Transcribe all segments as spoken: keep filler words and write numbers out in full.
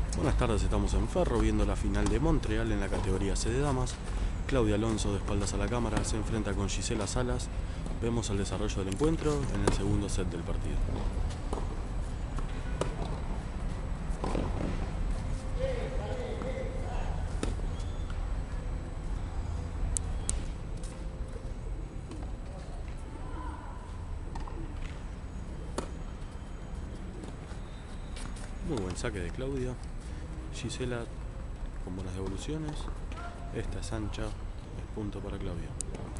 Buenas tardes, estamos en Ferro viendo la final de Montreal en la categoría C de damas. Claudia Alonso, de espaldas a la cámara, se enfrenta con Gisela Salas. Vemos el desarrollo del encuentro en el segundo set del partido. Muy buen saque de Claudia. Gisela con buenas devoluciones. Esta es ancha, es punto para Claudia.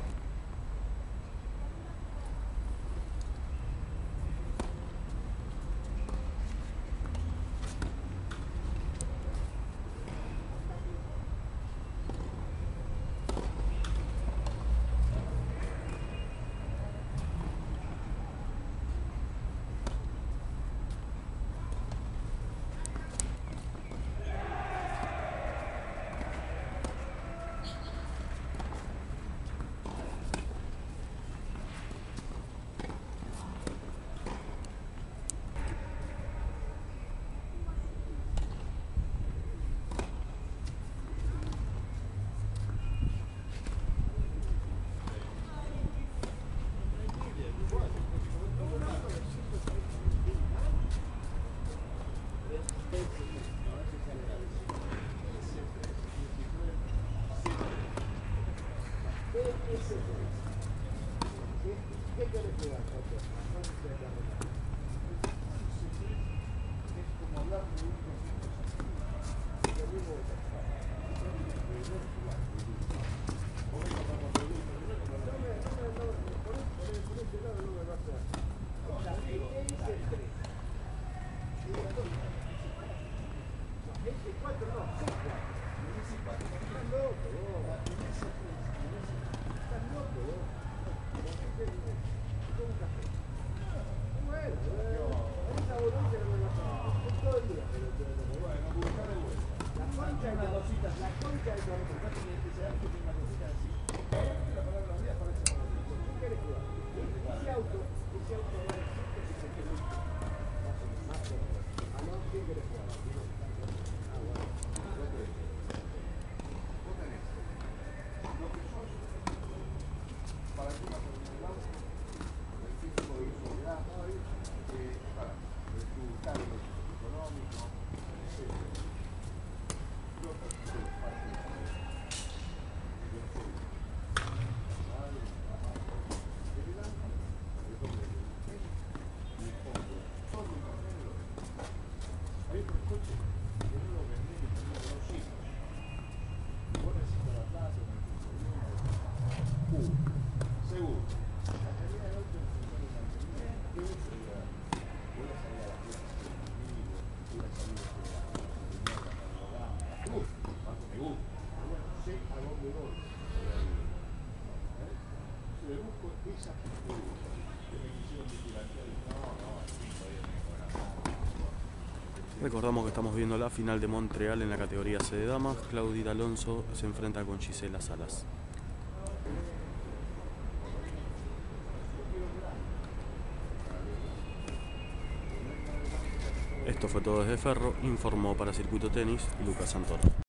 Recordamos que estamos viendo la final de Montreal en la categoría C de damas. Claudia Alonso se enfrenta con Gisela Salas. Esto fue todo desde Ferro, informó para Circuito Tenis Lucas Santoro.